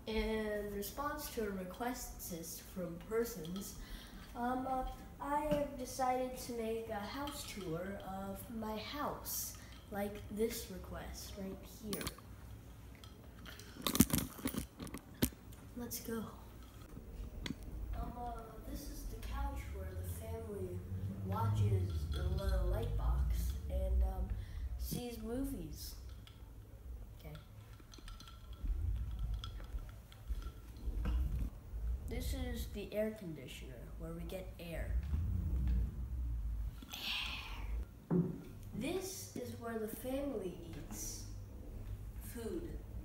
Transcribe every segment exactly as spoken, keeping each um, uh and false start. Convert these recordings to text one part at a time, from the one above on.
In response to a request from persons, um, uh, I have decided to make a house tour of my house, like this request right here. Let's go. Um, uh, this is the couch where the family watches the little light box and um, sees movies. Okay. This is the air conditioner where we get air. Air. This is where the family eats food.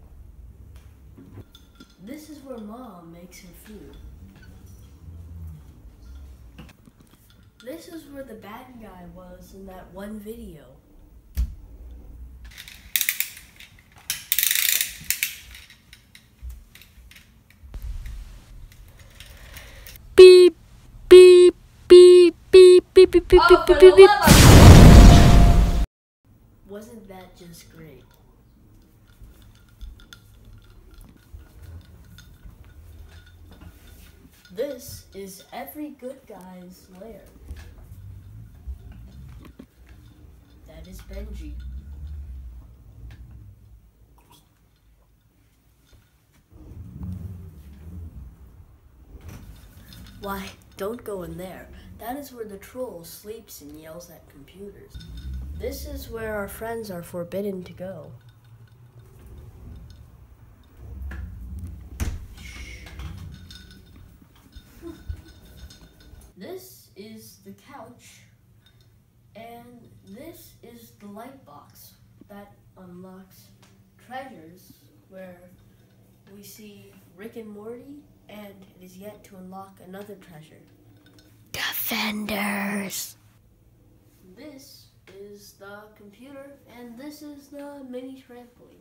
This is where Mom makes her food. This is where the bad guy was in that one video. Beep, beep, beep, beep, beep, beep, beep, beep, Oh, beep, beep, beep. Wasn't that just great? This is every good guy's lair. That is Benji. Why, don't go in there. That is where the troll sleeps and yells at computers. This is where our friends are forbidden to go. This is the couch, and this is the light box that unlocks treasures where we see Rick and Morty, and it is yet to unlock another treasure. Defenders. This is the computer, and this is the mini trampoline.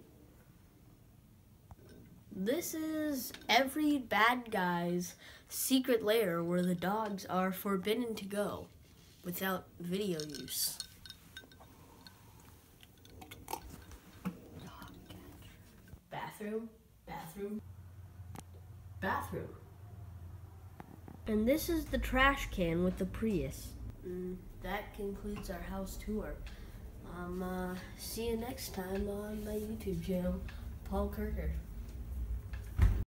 This is every bad guy's secret lair where the dogs are forbidden to go without video use. Bathroom, bathroom, bathroom. And this is the trash can with the Prius. And that concludes our house tour. Um, uh, see you next time on my YouTube channel, Paul Kirker.